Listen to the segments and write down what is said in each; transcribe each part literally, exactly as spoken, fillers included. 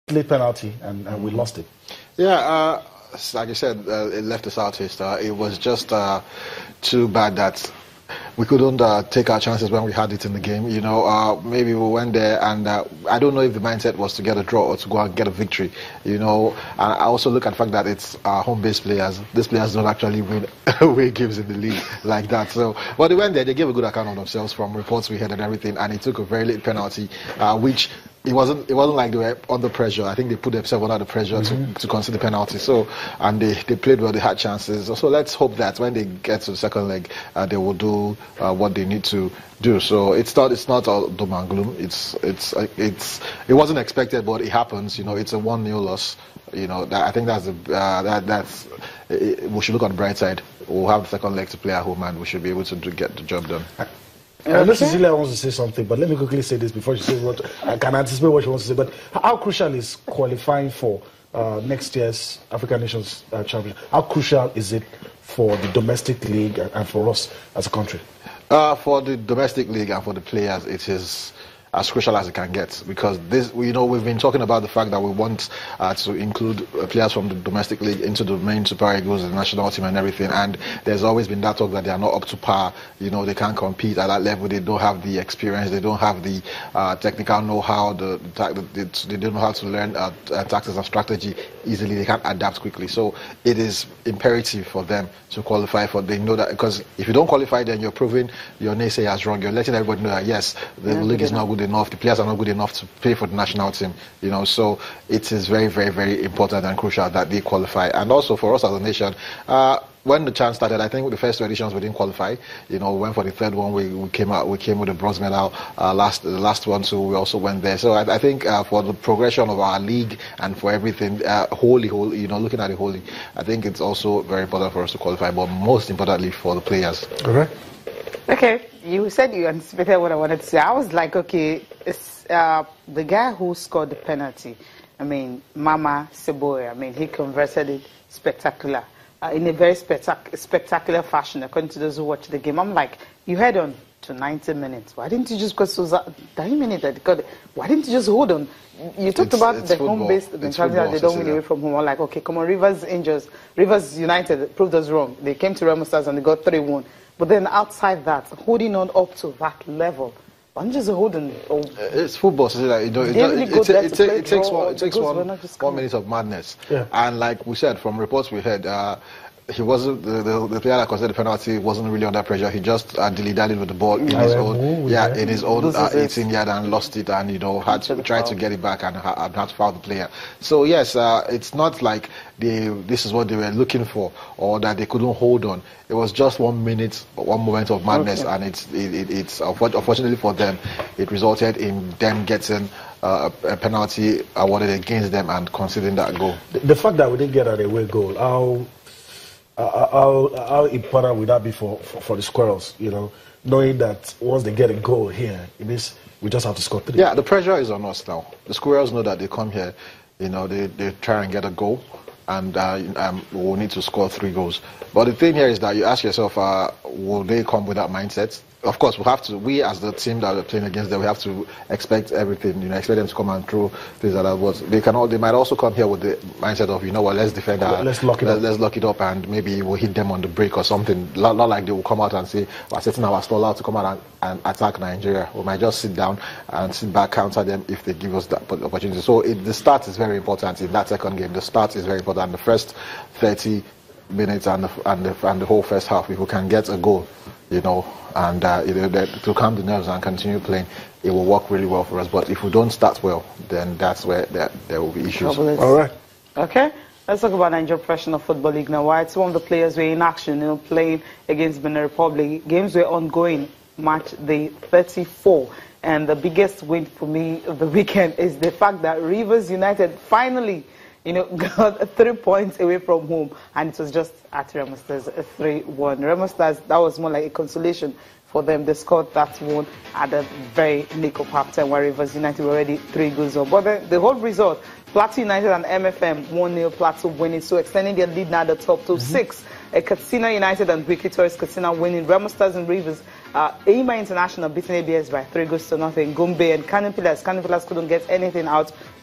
late penalty, and, and we lost it. Yeah, uh, like I said, uh, it left us out. Uh, it was just uh, too bad that we couldn't uh, take our chances when we had it in the game. You know, uh, maybe we went there, and uh, I don't know if the mindset was to get a draw or to go and get a victory. You know, and I also look at the fact that it's our home-based players. These players don't actually win away games in the league like that. So, but they went there. They gave a good account of themselves from reports we had and everything, and it took a very late penalty, uh, which. It wasn't. It wasn't like they were under pressure. I think they put themselves under the pressure mm-hmm. to, to concede the penalty. So, and they, they played well. They had chances. So let's hope that when they get to the second leg, uh, they will do uh, what they need to do. So it's not. It's not all doom and gloom. It's. It's. It's. It wasn't expected, but it happens. You know, it's a one nil loss. You know, that, I think that's a. Uh, that that's. It, we should look on the bright side. We'll have the second leg to play at home, and we should be able to do, get the job done. Okay. I know Cecilia wants to say something, but let me quickly say this before she says what I can anticipate what she wants to say. But how crucial is qualifying for uh, next year's African Nations uh, Championship? How crucial is it for the domestic league and, and for us as a country? Uh, for the domestic league and for the players, it is as crucial as it can get, because this, you know, we've been talking about the fact that we want uh, to include uh, players from the domestic league into the main Super Eagles, the national team and everything, and there's always been that talk that they are not up to par. You know, they can't compete at that level. They don't have the experience. They don't have the uh, technical know-how. The, the, the, they don't know how to learn uh, uh, tactics and strategy easily. They can't adapt quickly. So it is imperative for them to qualify. For they know that, because if you don't qualify, then you're proving your naysayers wrong. You're letting everybody know that yes, the yeah, league is not good enough, the players are not good enough to play for the national team, you know. So it is very, very, very important and crucial that they qualify. And also for us as a nation, uh, when the chance started, I think with the first two editions we didn't qualify. You know, we went for the third one. We, we came out. We came with a bronze medal. Uh, last the last one, so we also went there. So I, I think uh, for the progression of our league and for everything, uh, wholly, wholly, you know, looking at it wholly, I think it's also very important for us to qualify. But most importantly, for the players. All right. Okay, you said you anticipated what I wanted to say. I was like, okay, it's uh, the guy who scored the penalty. I mean, Mama Seboe. I mean, he converted it spectacular. Uh, in a very spectac spectacular fashion, according to those who watch the game. I'm like, you head on to ninety minutes. Why didn't you just go to ninety minutes? Why didn't you just hold on? You talked it's, about it's the football. home-based mentality that they don't win away from home. I'm like, okay, come on, Rivers Angels, Rivers United proved us wrong. They came to Remo Stars and they got three one. But then outside that, holding on up to that level, I'm just holding. Oh, it's football, so like, you know, it, really it, it, it, it, it takes one, it takes one, one minute of madness. Yeah. And like we said, from reports we heard, uh, he wasn't the, the, the player that considered the penalty wasn't really under pressure. He just uh, dilly-dallied with the ball in his own, oh, yeah, yeah, in his own uh, eighteen yard and lost it, and you know had to try to get it back and, and had to foul the player. So yes, uh, it's not like they this is what they were looking for or that they couldn't hold on. It was just one minute, one moment of madness, okay. and it's it, it, it's unfortunately for them, it resulted in them getting uh, a penalty awarded against them and conceding that goal. The, the fact that we didn't get an away goal, how. Uh, how, how important would that be for, for, for the Squirrels, you know, knowing that once they get a goal here, it means we just have to score three? Yeah, the pressure is on us now. The Squirrels know that they come here, you know, they, they try and get a goal, and uh, um, we'll need to score three goals. But the thing here is that you ask yourself, uh, will they come with that mindset? Of course, we have to. We, as the team that are playing against them, we have to expect everything. You know, expect them to come and throw things like that. But they can. All, they might also come here with the mindset of, you know what, let's defend. Our, let's lock it let's, up. Let's lock it up, and maybe we'll hit them on the break or something. Not, not like they will come out and say we're setting our stall out to come out and, and attack Nigeria. We might just sit down and sit back, counter them if they give us that opportunity. So it, the start is very important in that second game. The start is very important. The first thirty minutes and the, and the, and the whole first half, if we can get a goal, you know, and uh, to calm the nerves and continue playing, it will work really well for us. But if we don't start well, then that's where there, there will be issues. All right. Okay. Let's talk about Nigeria Professional Football League now. Why some of the players were in action, you know, playing against Benin Republic. Games were ongoing. Match day thirty-four. And the biggest win for me of the weekend is the fact that Rivers United finally, you know, got three points away from home, and it was just at Remo Stars three one. Remo Stars, that was more like a consolation for them. They scored that one at the very nick of halftime, where Rivers United were already three goals up. But the, the whole result, Plateau United and M F M one nil Plateau winning, so extending their lead now at the top to mm-hmm. six. Uh, Katsina United and Wiki Tourist Katsina winning. Remo Stars and Rivers. Uh, Eima International beating A B S by three goals to nothing. Gombe and Cannon Pillars. Cannon Pillars couldn't get anything out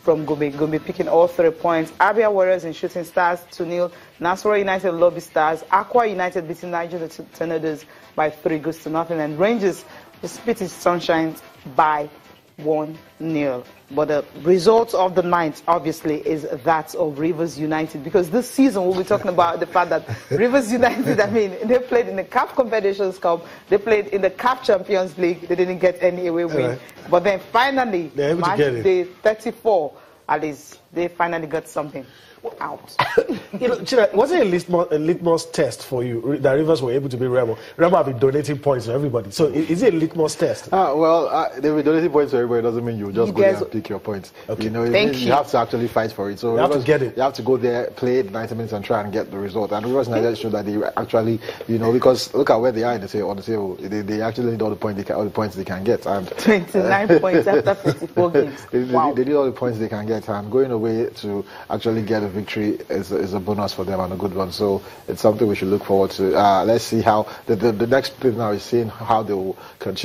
from Gombe. Gombe picking all three points. Abia Warriors and Shooting Stars two nil. Nasarawa United Lobby Stars. Aqua United beating Niger Tornadoes by three goals to nothing. And Rangers beating Sunshine by one nil. But the result of the night, obviously, is that of Rivers United. Because this season, we'll be talking about the fact that Rivers United, I mean, they played in the C A F Confederations Cup, they played in the C A F Champions League, they didn't get any away win. Right. But then finally, match day thirty-four, at least, they finally got something out. You know, Chira, was it a litmus, a litmus test for you that Rivers were able to be Remo? Remo have been donating points to everybody. So is it a litmus test? Ah, well, uh, they were donating points to everybody. Doesn't mean you just you go there and pick your points. Okay. You know, Thank you. you. you have to actually fight for it. So you Rivers, have to get it. You have to go there, play ninety minutes, and try and get the result. And Rivers United showed that they actually, you know, because look at where they are in the table, on the table. They, they actually need all the points they can, all the points they can get. And twenty-nine uh, points after fifty-four games. They, wow. they, they need all the points they can get, and going away to actually get a victory is is a bonus for them and a good one. So it's something we should look forward to. Uh, let's see how the, the, the next thing now is seeing how they will continue.